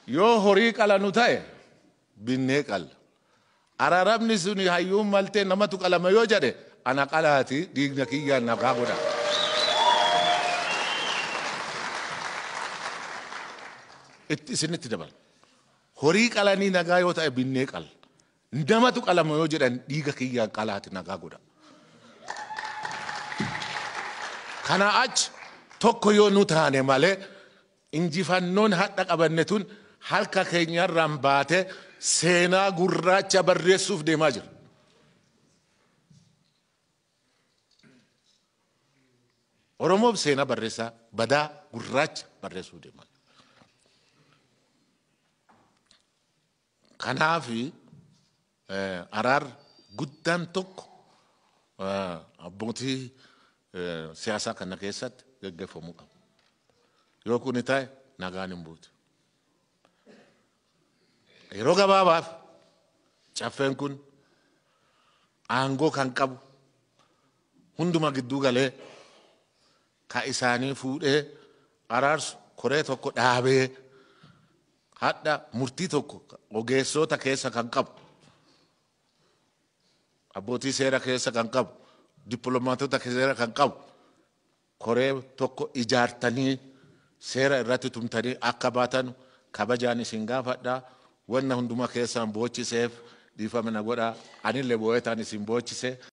Yoo horii qala nu ta'e binnee qalla. Araarabni suni hayyuun maltee namatu qalama yoo jedhe ana qalaati dhiigna kiyyaan nagaa godha. Isinitti dabala. Horii qalanii nagaa yoo ta'e binnee qalla. Namatu qalama yoo jedhan dhiiga kiyyaan qalaati nagaa godha. Kana achi tokko yoo nu taane malee injifannoon hadha qabanne tun halka keenyarraan baate seenaa gurraacha barreessuuf deemaa jira. Oromoof seenaa barreessaa badaa gurraacha barreessuuf deemaa jira. Kanaafi araar guddaan tokko abbootii siyaasaa kana keessatti gaggeeffamuu qaba. Yoo kun ta'e nagaan hin buutu. Yeroo gabaabaaf caffeen kun aangoo kan qabu hunduma gidduu galee ka isaanii fuudhee araarsu koree tokko dhaabee hadha murtii tokko ogeessota keessa kan qabu abbootii seera keessa kan qabu dippiloomaatota seera kan qabu koree tokko ijaartanii seera irratti tumtanii akka baatan kabajaan isin gaafadhaa. Wanna hunduma keessaan boochiseef dhiifama na godhaa anillee boo'etaan isin boochise.